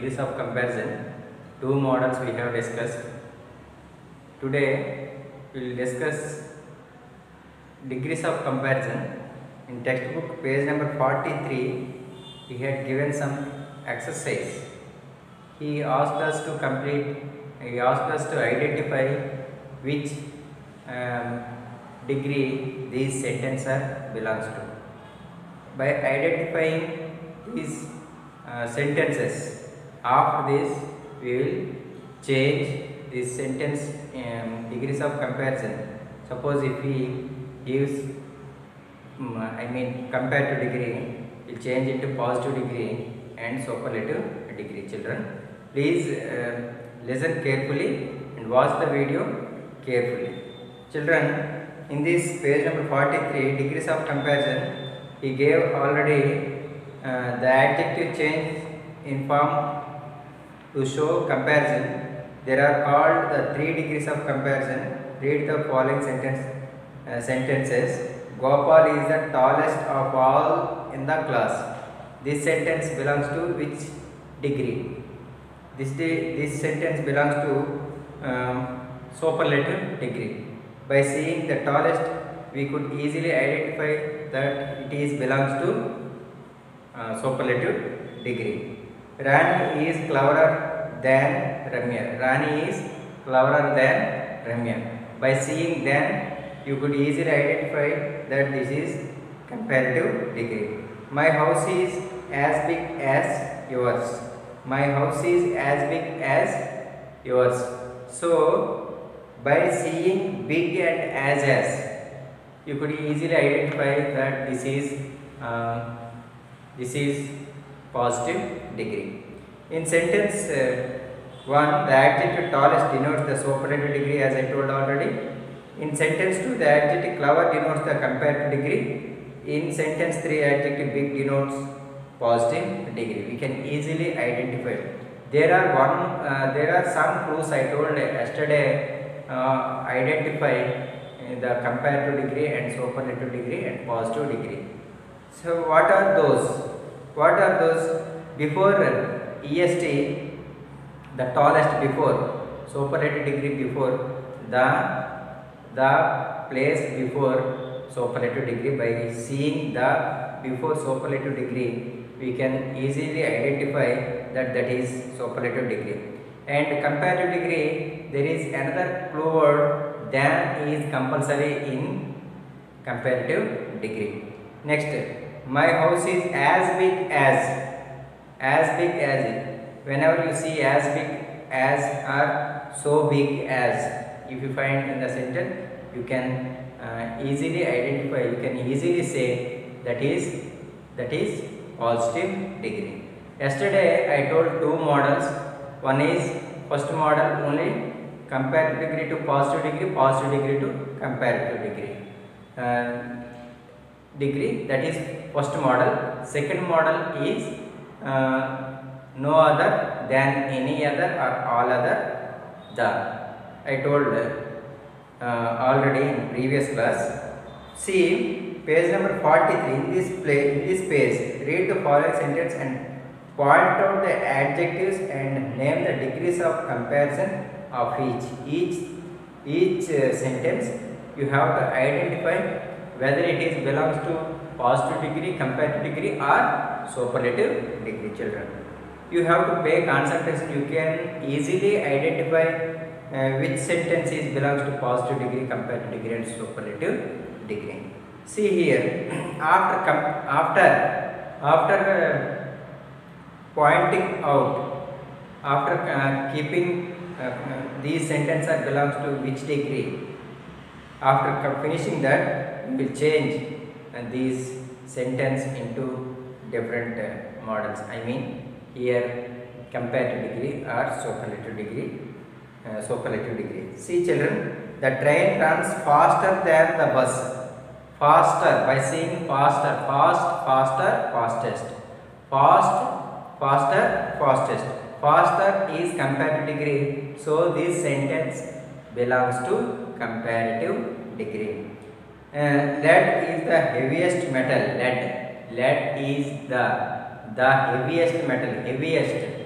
degrees of comparison. Two models we have discussed. Today we will discuss degrees of comparison. In textbook page number 43, he had given some exercise. He asked us to identify which degree these sentences belongs to. By identifying these sentences, after this we will change this sentence degrees of comparison. Suppose if he gives compared to degree, we will change into positive degree and superlative degree. Children, please listen carefully and watch the video carefully. Children, in this page number 43, degrees of comparison, he gave already the adjective change in form to show comparison. There are called the 3 degrees of comparison. Read the following sentences. Gopal is the tallest of all in the class. This sentence belongs to which degree? This sentence belongs to superlative degree. By seeing the tallest, we could easily identify that it belongs to superlative degree. Rani is cleverer than Ramya. Rani is cleverer than Ramya. By seeing then, you could easily identify that this is comparative degree. My house is as big as yours. My house is as big as yours. So, by seeing big and as, you could easily identify that this is positive degree. In sentence 1, the adjective tallest denotes the superlative degree, as I told already. In sentence 2, the adjective clever denotes the comparative degree. In sentence 3, adjective big denotes positive degree. We can easily identify. There are some clues I told yesterday. Identify the comparative degree and superlative degree and positive degree. So what are those? Before EST, the tallest before, superlative degree before, the place before superlative degree. By seeing the before superlative degree, we can easily identify that is superlative degree. And comparative degree, there is another clue word, than is compulsory in comparative degree. Next, my house is as big as it. Whenever you see as big as or so big as, if you find in the sentence, you can easily identify, you can easily say that is positive degree. Yesterday I told 2 models. One is first model only comparative degree to positive degree to comparative degree. That is first model. Second model is no other than any other or all other than. I told already in previous class. See page number 43. In this page, read the following sentence and point out the adjectives and name the degrees of comparison of each sentence. You have to identify whether it belongs to positive degree, comparative degree or superlative degree. Children, you have to pay concentration. You can easily identify which sentences belongs to positive degree, comparative degree and superlative degree. See here, after pointing out, after keeping these sentences belongs to which degree, after finishing that, we will change these sentence into different models. Here comparative degree or superlative degree. See children, the train runs faster than the bus. Faster, by saying faster, fastest. Fastest. Faster is comparative degree, so this sentence belongs to comparative degree. Lead is the heaviest metal. Lead is the heaviest metal.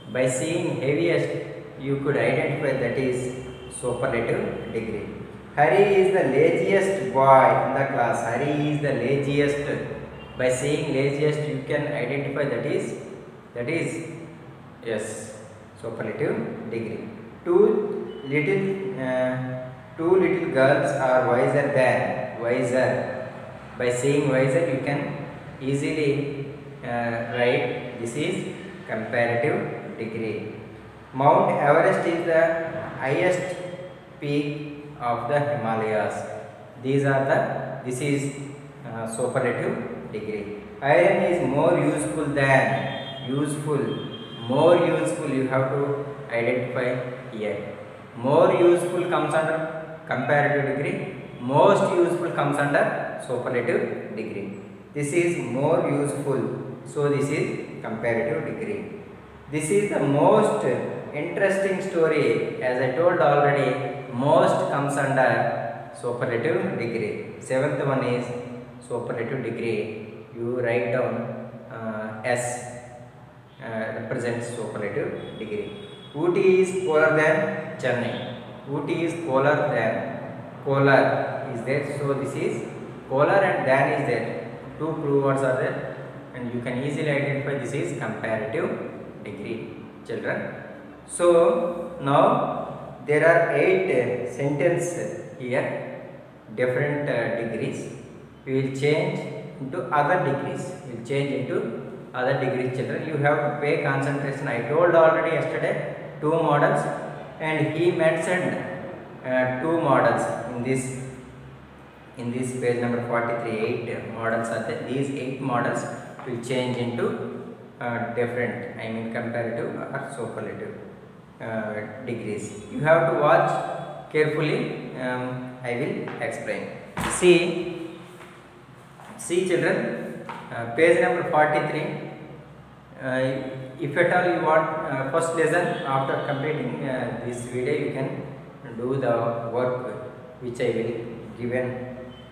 By seeing heaviest, you could identify that is superlative degree. Hari is the laziest boy in the class. Hari is the laziest. By seeing laziest, you can identify that is yes, superlative degree. Little two little girls are wiser than wiser. By seeing wiser, you can easily write this is comparative degree. Mount Everest is the highest peak of the Himalayas. This is superlative degree. Iron is more useful than useful. More useful you have to identify here. More useful comes under comparative degree. Most useful comes under superlative degree. This is more useful, so this is comparative degree. This is the most interesting story. As I told already, most comes under superlative degree. Seventh one is superlative degree. You write down S represents superlative degree. Ooty is polar than Chennai. Ooty is polar is there, so this is polar and than is there. Two true words are there, and you can easily identify this is comparative degree, children. So now there are 8 sentences here, different degrees. We will change into other degrees. Children. You have to pay concentration. I told already yesterday 2 models, and he mentioned 2 models in this page number 43. 8 models are there. These 8 models will change into different, comparative or superlative degrees. You have to watch carefully. I will explain. See children, page number 43. If at all you want first lesson, after completing this video, you can do the work which I will given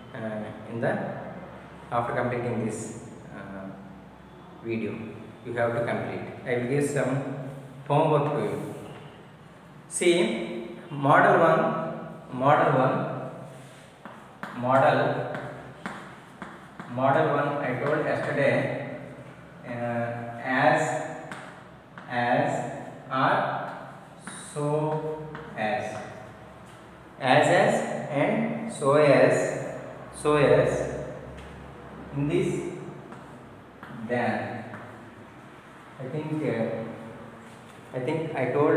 after completing this video. You have to complete. I will give some homework to you. See, model 1 I told yesterday, as or so as and so as in this than. I think I told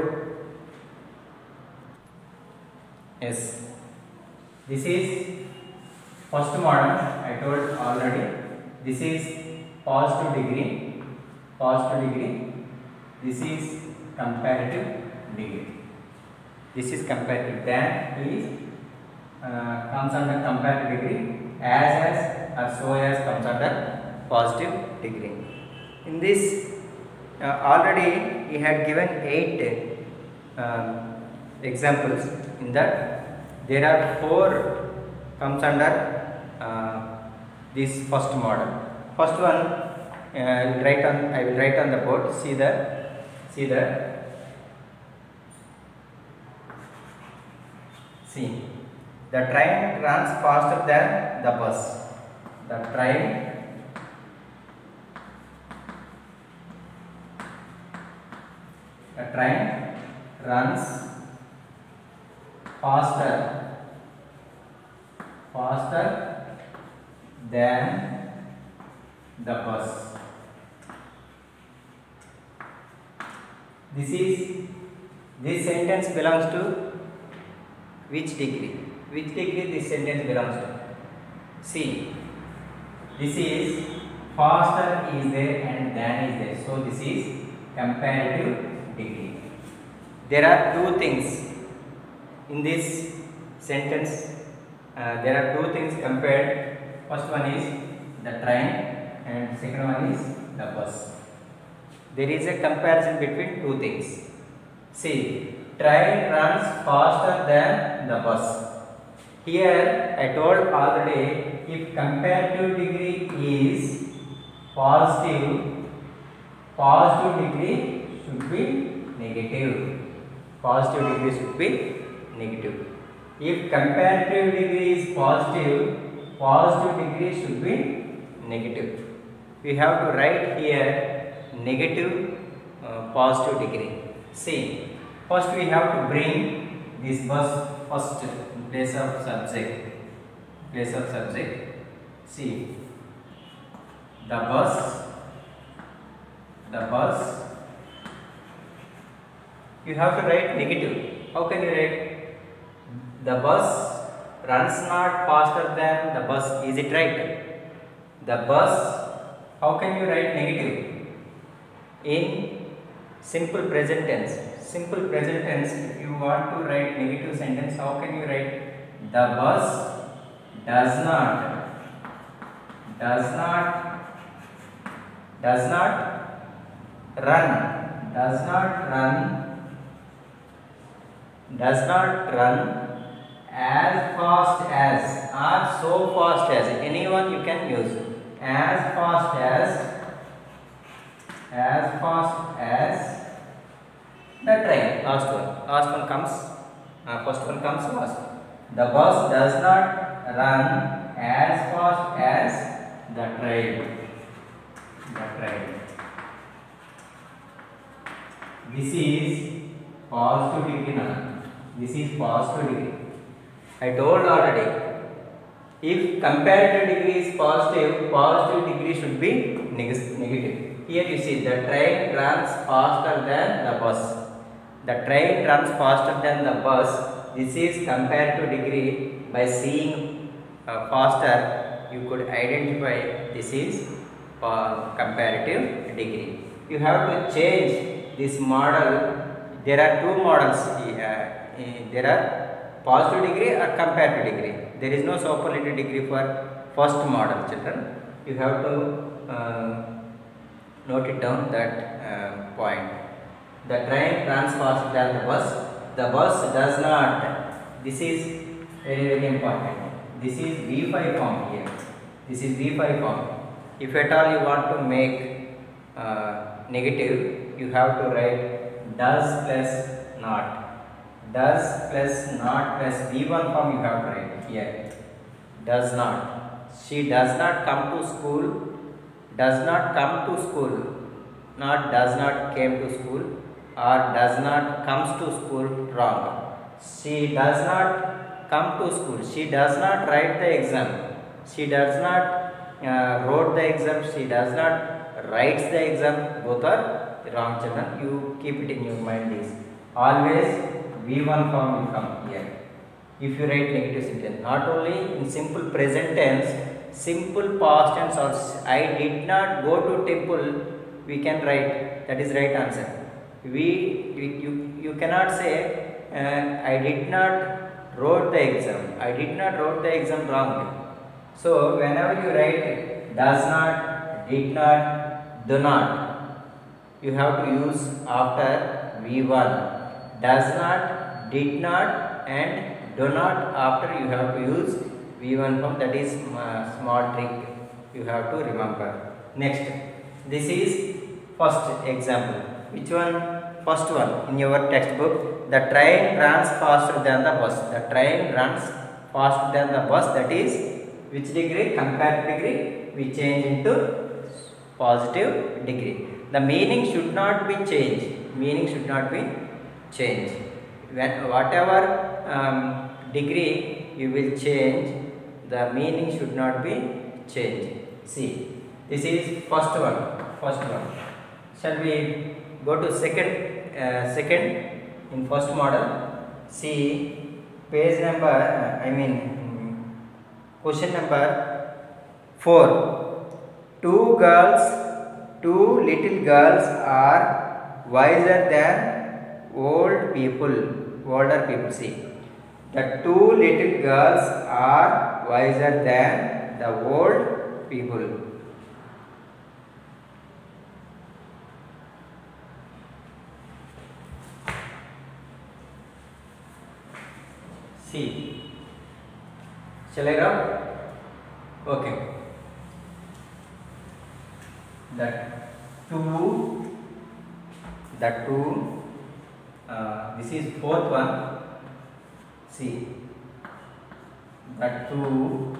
yes. This is first model. I told already. This is positive degree. This is comparative degree. This is comparative. Than is comes under comparative degree. As or so as comes under positive degree. In this already he had given 8 examples. In that there are 4 comes under this first model. First one I will write on the board. See the train runs faster than the bus. The train runs faster than the bus. This sentence belongs to which degree? Which degree this sentence belongs to? See, this is faster is there and than is there. So this is comparative degree. There are 2 things in this sentence. There are 2 things compared. First one is the train and second one is the bus. There is a comparison between 2 things. See, train runs faster than the bus. Here I told already, if comparative degree is positive degree should be negative. Positive degree should be negative. If comparative degree is positive, positive degree should be negative. We have to write here negative positive degree. See, first we have to bring this bus first place of subject. Place of subject. See, the bus. You have to write negative. How can you write? The bus runs not faster than the bus. Is it right? The bus. How can you write negative? In simple present tense. Simple present tense. If you want to write negative sentence, how can you write? The bus does not run as fast as or so fast as. Anyone you can use. As fast as the train. Last one comes. First one comes last. The bus does not run as fast as the train. This is positive degree now. This is positive degree. I told already. If comparative degree is positive, positive degree should be negative. Here you see the train runs faster than the bus. The train runs faster than the bus. This is comparative degree. By seeing faster, you could identify this is comparative degree. You have to change this model. There are two models. There are positive degree or comparative degree. There is no superlative degree for first model, children. You have to note it down, that point. The train runs faster than the bus. The bus does not. This is very important. This is V5 form here. This is V5 form. If at all you want to make negative, you have to write does plus not. Does plus not plus V1 form you have to write here. Does not. She does not come to school. Does not come to school. Not does not came to school, or does not comes to school. Wrong. She does not come to school. She does not write the exam. She does not wrote the exam. She does not writes the exam. Both are wrong, children. You keep it in your mind. This always V1 form will come here. If you write negative sentence, not only in simple present tense, simple past tense also. I did not go to temple. We can write. That is right answer. You cannot say I did not wrote the exam. I did not wrote the exam wrongly. So whenever you write does not, did not, do not, you have to use after V1. Does not, did not, and do not after you have to use V1 form. That is small trick you have to remember. Next, this is first example. Which one? First one in your textbook. The train runs faster than the bus. The train runs faster than the bus. That is which degree? Comparative degree. We change into positive degree. The meaning should not be changed. Meaning should not be changed. When whatever degree you will change, the meaning should not be changed. See, this is first one. Shall we go to second in first model? See page number, question number 4. Two little girls are wiser than older people. See, the two little girls are wiser than the old people. See, shall I write? Okay. The the two, this is fourth one. See, the two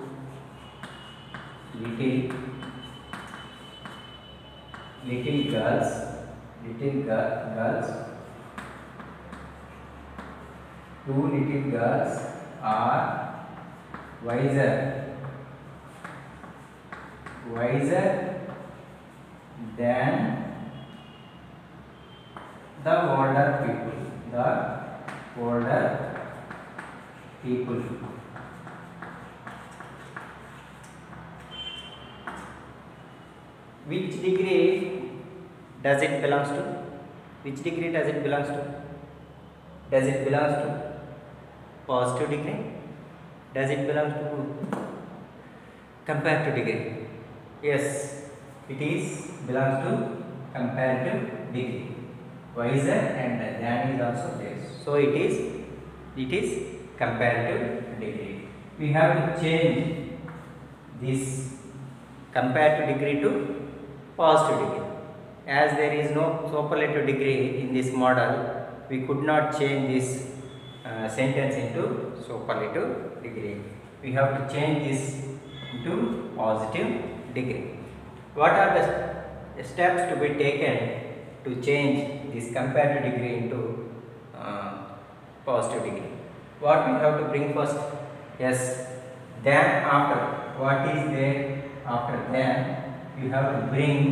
little girls, two little girls are wiser than the older people. Which degree does it belongs to? Which degree does it belongs to? Does it belongs to positive degree? Does it belong to comparative degree? Yes, it is belongs to comparative degree. Wiser and than is also there. So it is comparative degree. We have to change this comparative degree to positive degree. As there is no superlative degree in this model, we could not change this sentence into superlative degree. We have to change this into positive degree. What are the steps to be taken to change this comparative degree into positive degree? What we have to bring first? Yes, then after. What is there after then? You have to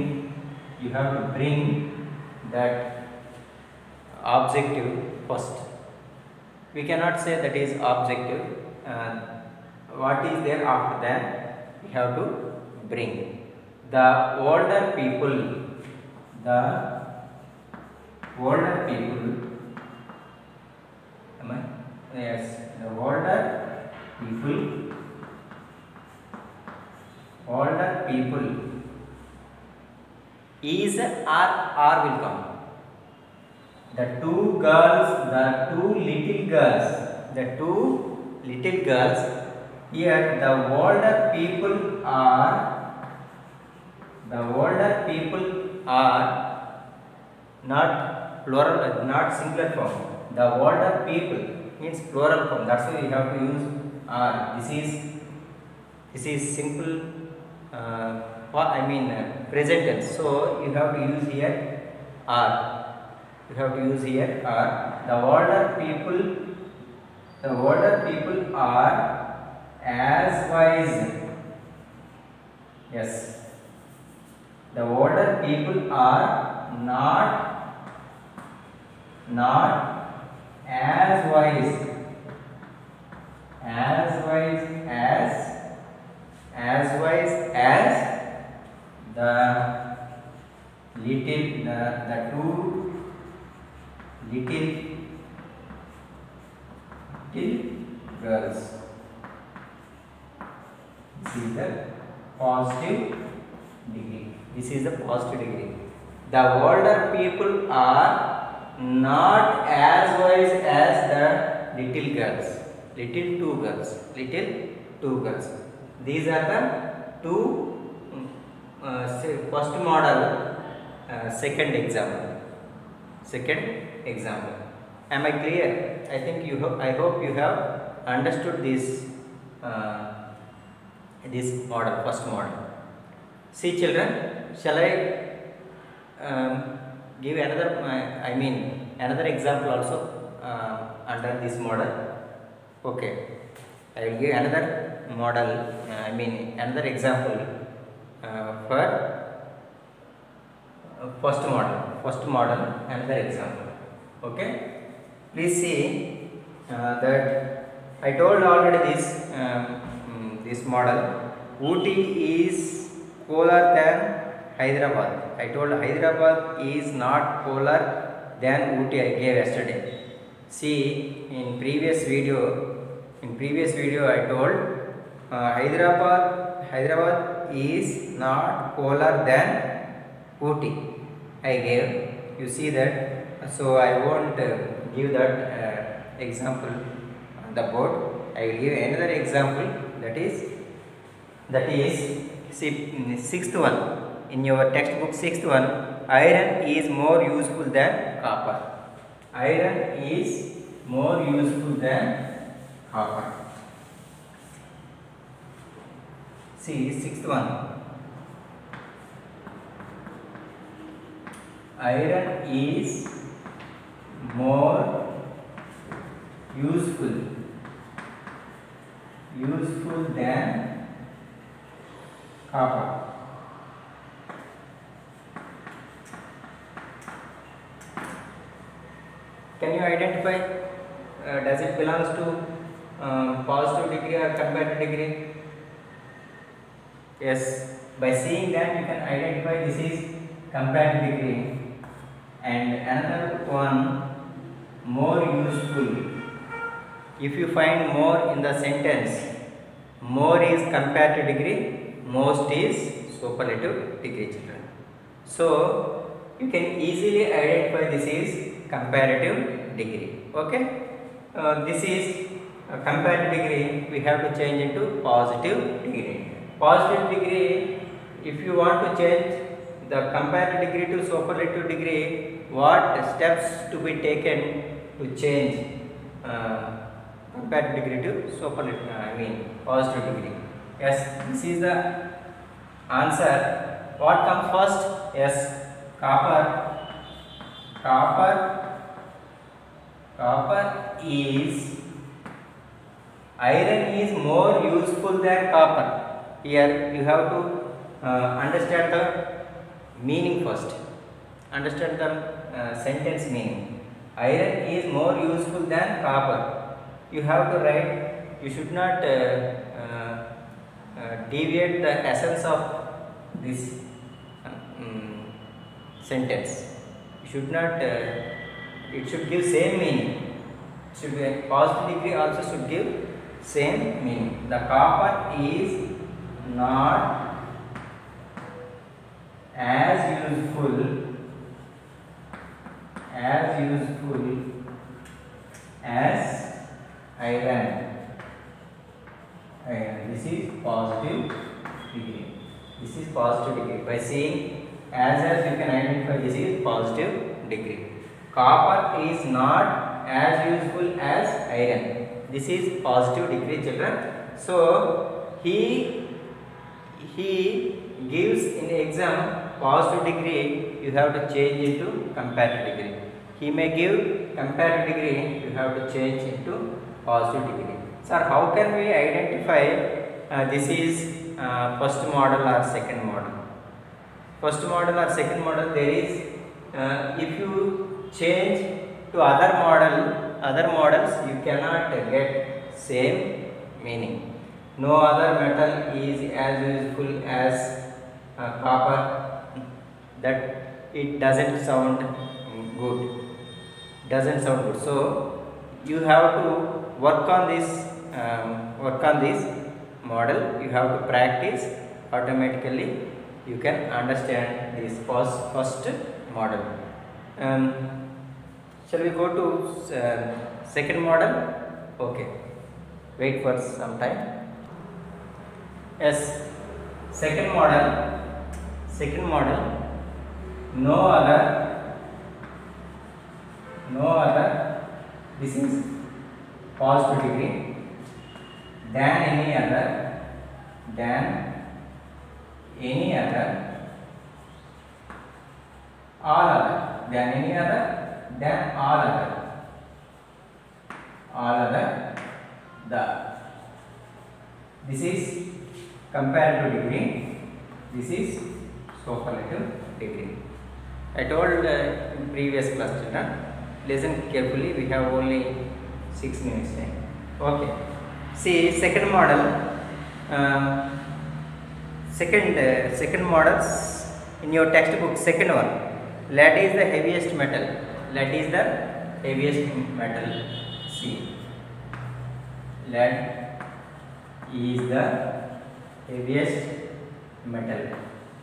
bring that objective first. We cannot say that is objective. What is there after that? We have to bring the older people. Yes, the older people is or will come. The two little girls. Here the older people are not plural, not singular form. The older people means plural form. That's why we have to use are. This is simple. Present tense. So you have to use here are. You have to use here are. The older people are as wise. Yes. The older people are not as wise as the two little girls. This is the positive degree. The older people are not as wise as the little two girls. These are the two first model, second example. Am I clear? I hope you have understood this model, first model. See children, shall I give another example also under this model? Okay, I will give another model, another example for first model, another example. Okay, please see that I told already this model. Ooty is cooler than Hyderabad. I told Hyderabad is not cooler than Ooty. I gave yesterday. See, in previous video I told Hyderabad is not cooler than Ooty. I gave. You see that. So I won't give that example on the board. I will give another example. That is see, sixth one in your textbook. Sixth one, iron is more useful than copper. Iron is more useful than copper. See, sixth one. Iron is more useful than copper. Can you identify, does it belongs to positive degree or comparative degree? Yes, by seeing that you can identify this is comparative degree. And another one, more useful. If you find more in the sentence, more is comparative degree, most is superlative degree, children. So you can easily identify this is comparative degree. Okay, this is comparative degree. We have to change into positive degree. Positive degree, if you want to change the comparative degree to superlative degree, what steps to be taken to change comparative degree to superlative, positive degree? Yes, this is the answer. What comes first? Yes, copper. Copper is, iron is more useful than copper. Here you have to understand the meaning first. Understand the sentence meaning. Iron is more useful than copper. You have to write. You should not deviate the essence of this sentence. You should not. It should give same meaning. Should be a positive degree also should give same meaning. The copper is not as useful as iron. This is positive degree. This is positive degree. By seeing as you can identify this is positive degree. Copper is not as useful as iron. This is positive degree, children. So he gives in exam positive degree, you have to change into comparative degree. He may give comparative degree, you have to change into positive degree. Sir, how can we identify this is first model or second model? First model or second model, there is if you change to other models, you cannot get same meaning. No other metal is as useful as copper. That it doesn't sound good. So you have to work on this model. You have to practice. Automatically you can understand this first model. Shall we go to second model? Okay, wait for some time. Yes, second model, no other, this is positive degree, than any other, all other, this is comparative degree, this is superlative degree. I told in previous class, children, listen carefully, we have only 6 minutes time. Okay, see second model, second models in your textbook, second one, lead is the heaviest metal, see, lead is the heaviest metal,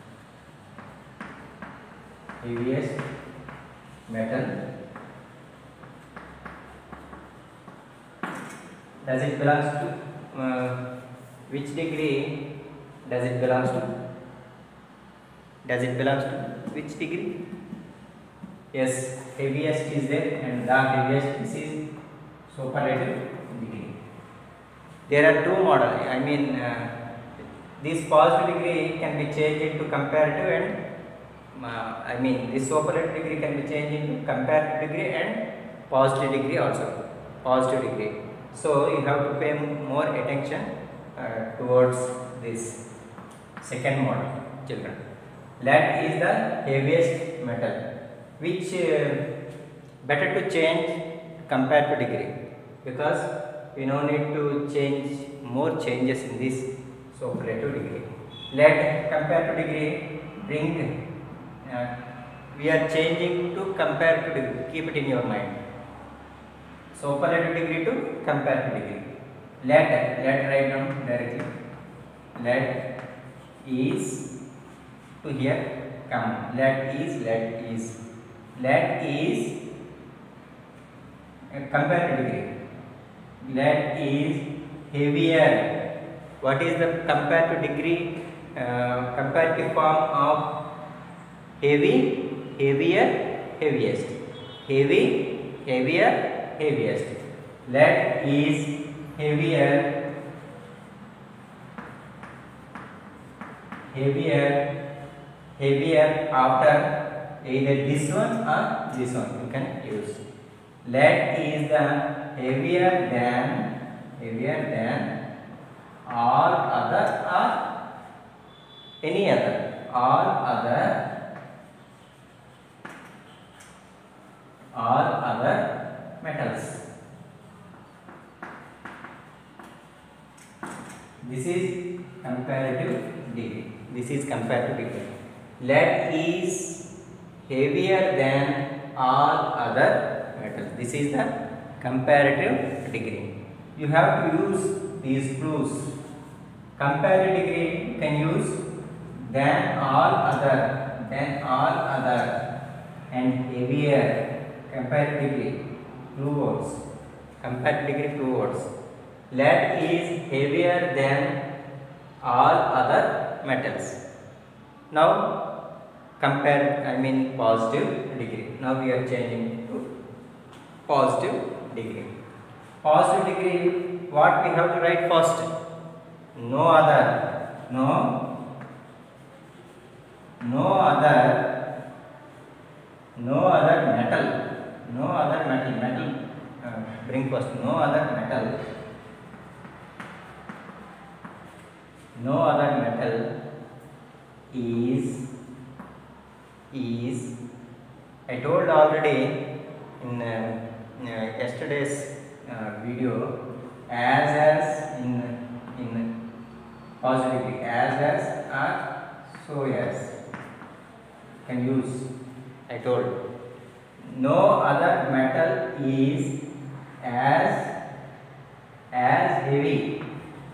does it belongs to which degree? Does it belongs to which degree? Yes, heaviest is there, and the heaviest, this is superlative degree. There are two models. I mean, this positive degree can be changed into comparative and I mean this superlative degree can be changed into comparative degree and positive degree also. Positive degree. So you have to pay more attention towards this second model, children. Lead is the heaviest metal, which better to change comparative degree, because we no need to change more changes in this superlative degree. Let comparative degree bring we are changing to comparative degree. Keep it in your mind. Superlative degree to comparative degree. Let write down directly. Let is to here come. Let is comparative degree. Lead is heavier. What is the comparative degree? Comparative form of heavy, heavier, heaviest. Heavy, heavier, heaviest. Lead is heavier, heavier after either this one or this one. You can use. Lead is the heavier than all other or any other, all other metals. This is comparative degree. Lead is heavier than all other metals. This is the comparative degree. You have to use these clues. Comparative degree you can use than all other, and heavier. Comparative degree, two words. Comparative degree, two words. Lead is heavier than all other metals. Now compare, I mean positive degree. Now we are changing to positive degree. Positive degree, what we have to write first? No other metal. Bring first. No other metal is I told already in yesterday's video, as in positivity, as or so as can use. I told no other metal is as heavy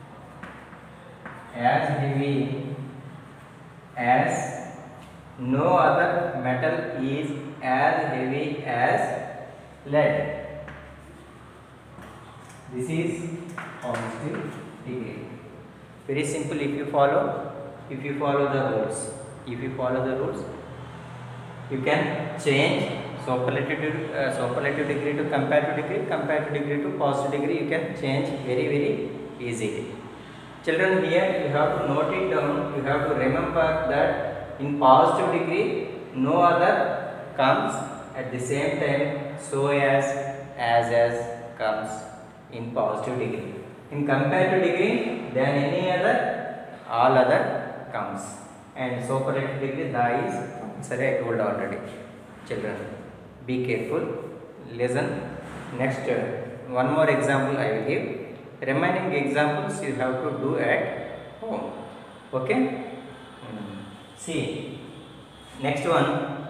as no other metal is as heavy as lead. This is positive degree. Very simple. If you follow the rules, you can change superlative degree to comparative degree to positive degree. You can change very easily. Children, here you have to note it down. You have to remember that in positive degree no other comes, at the same time so as comes in positive degree. In comparative degree, then any other, all other comes, and superlative degree that is compulsory. I told already. Children, be careful, listen. Next, one more example I will give. Remaining examples you have to do at home. Okay? See, next one.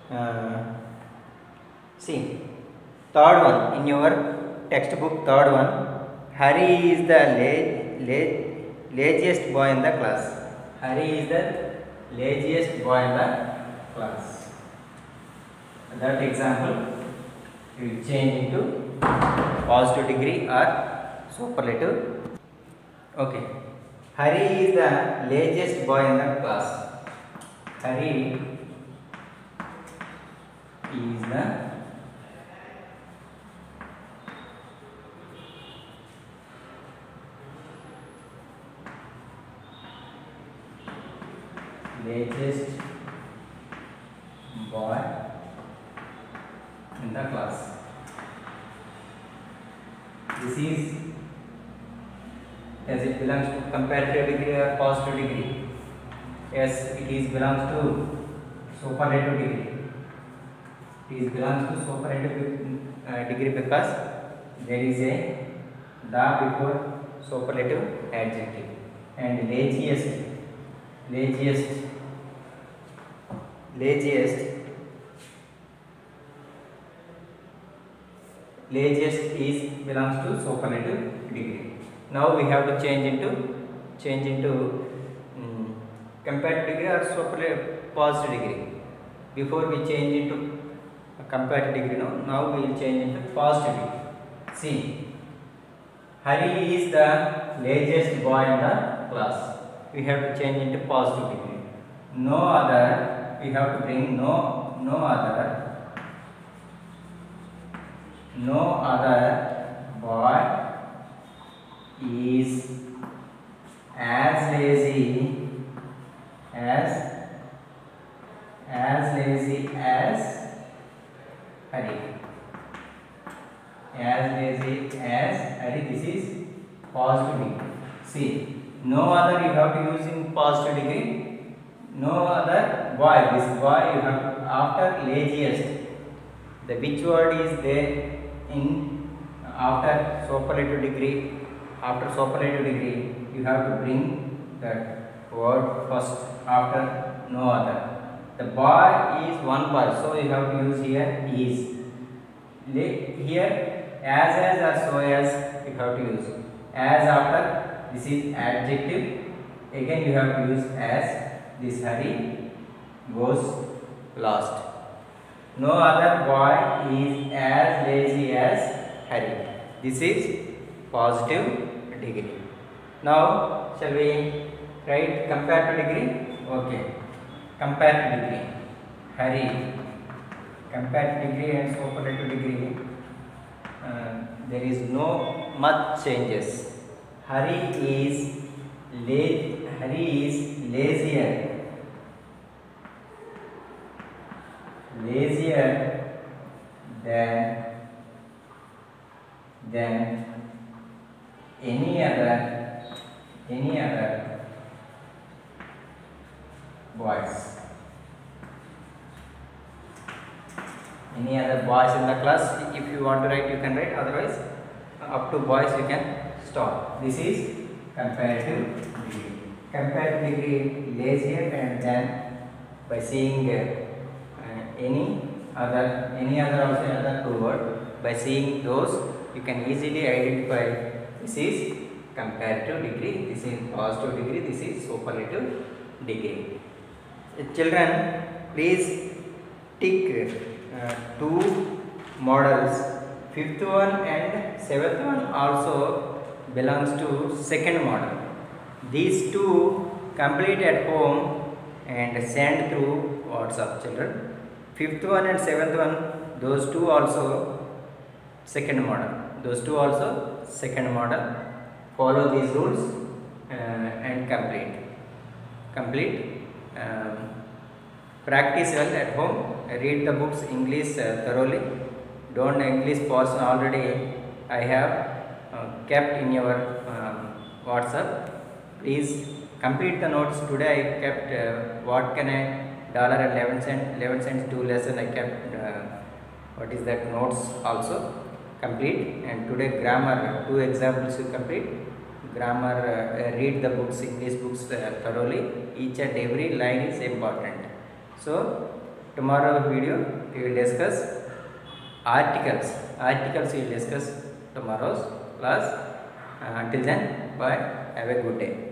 See, third one in your textbook. Third one. Hari is the laziest boy in the class. Hari is the laziest boy in the class. That example you will change into positive degree or superlative. Okay. Hari is the laziest boy in the class. Hari is the largest boy in the class. This is, as it belongs to comparative degree or positive degree. Yes, it is belongs to superlative degree. It is belongs to superlative degree because there is a the before superlative adjective. And laziest is belongs to superlative degree. Now we have to change into comparative degree or superlative positive degree. Before we change into comparative degree, now we will change into positive degree. See, Hari is the laziest boy in the class. We have to change into positive degree. No other, we have to bring no other boy is as lazy as Hari. As lazy as Hari. This is positive degree. See, no other you have to use in positive degree. No other boy. This boy you have to, after laziest. The which word is there in after superlative degree? After superlative degree, you have to bring that word first after no other. The boy is one boy, so you have to use here is. Here as or so as you have to use. As after, this is adjective. Again you have to use as. This Hari goes last. No other boy is as lazy as Hari. This is positive degree. Now shall we write comparative degree? Okay. Comparative degree. Hari. Comparative degree and superlative degree. There is no much changes. Hari is lazier than any other boys. Any other boys in the class, if you want to write you can write, otherwise up to boys you can stop. This is comparative degree. Comparative degree lazier and then by seeing any other also another two word. By seeing those you can easily identify this is comparative degree, this is positive degree, this is superlative degree. Children, please tick two models. Fifth one and seventh one also belongs to second model. These two complete at home and send through WhatsApp, children. Fifth one and seventh one, those two also second model. Those two also second model. Follow these rules and complete. Practice well at home. Read the books English thoroughly. Don't English portion already I have kept in your WhatsApp. Please complete the notes. Today I kept what can I $11 2 lesson I kept what is that notes also complete. And today grammar 2 examples you complete. Grammar read the books English books thoroughly. Each and every line is important. So tomorrow video we will discuss articles we will discuss tomorrow's class. Until then, bye, have a good day.